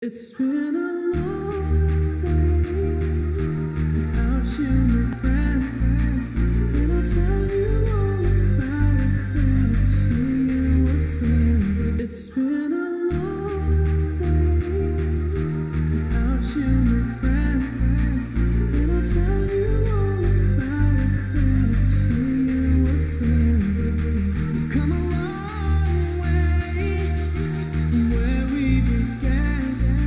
It's been a long day without you, my friend, and I'll tell you all about it when I see you again. It's been a long day without you, my friend, and I'll tell you all about it when I see you again. We've come a long way from where we began.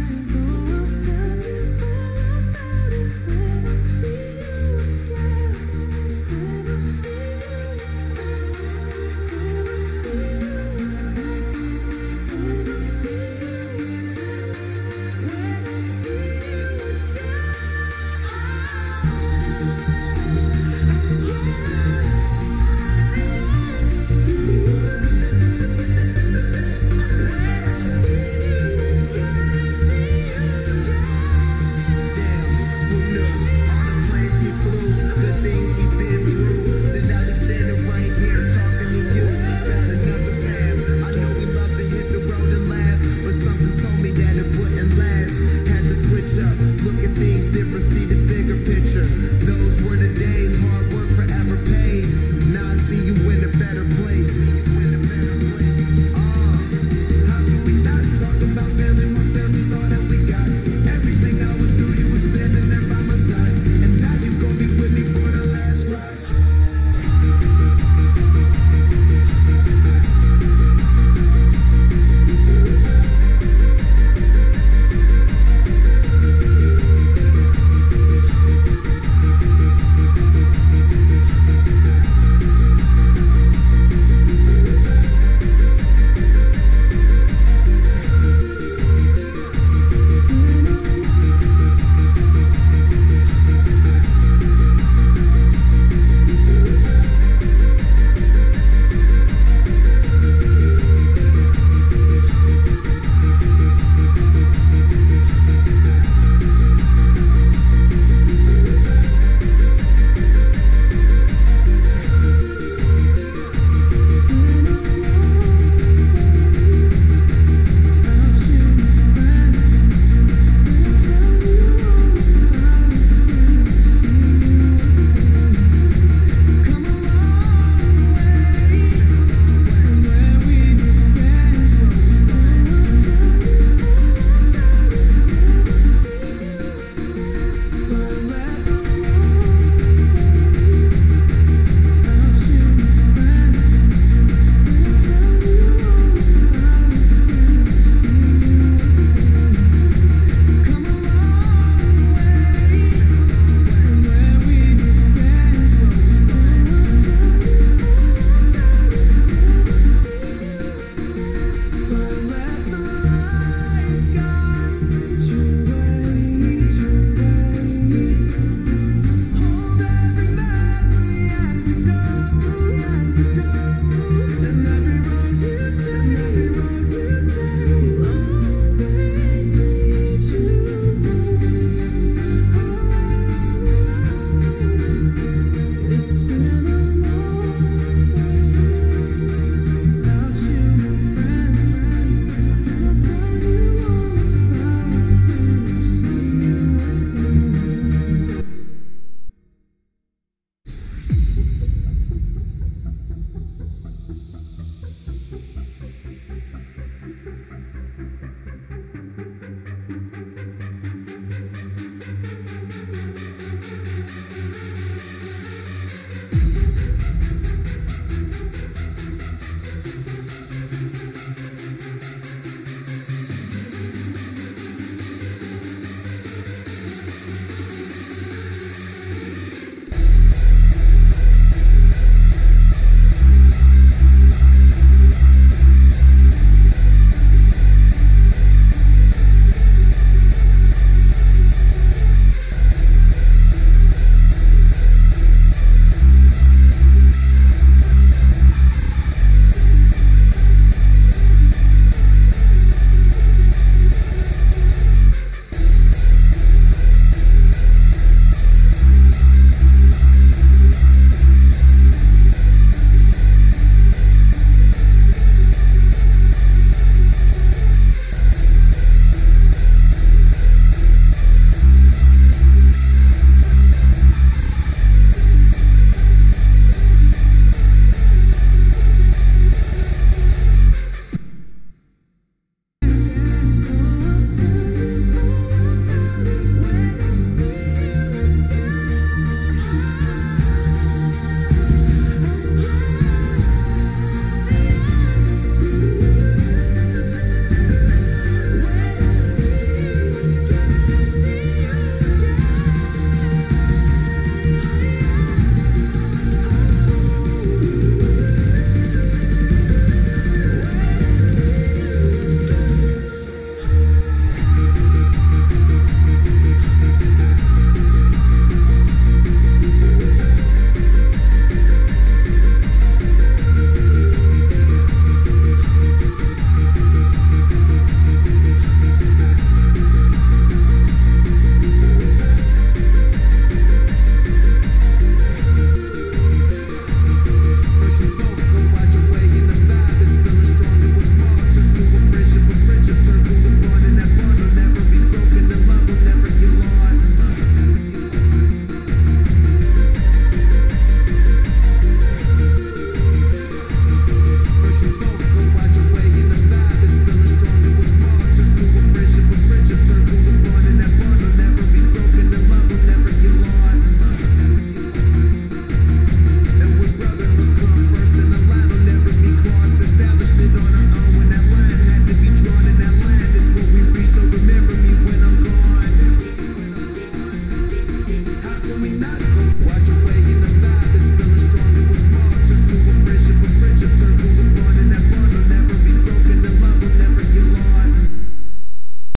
Look at things different, see the bigger picture. Those were the days, hard work forever pays. Now I see you in a better place. How can we not talk about family when family's all that we got?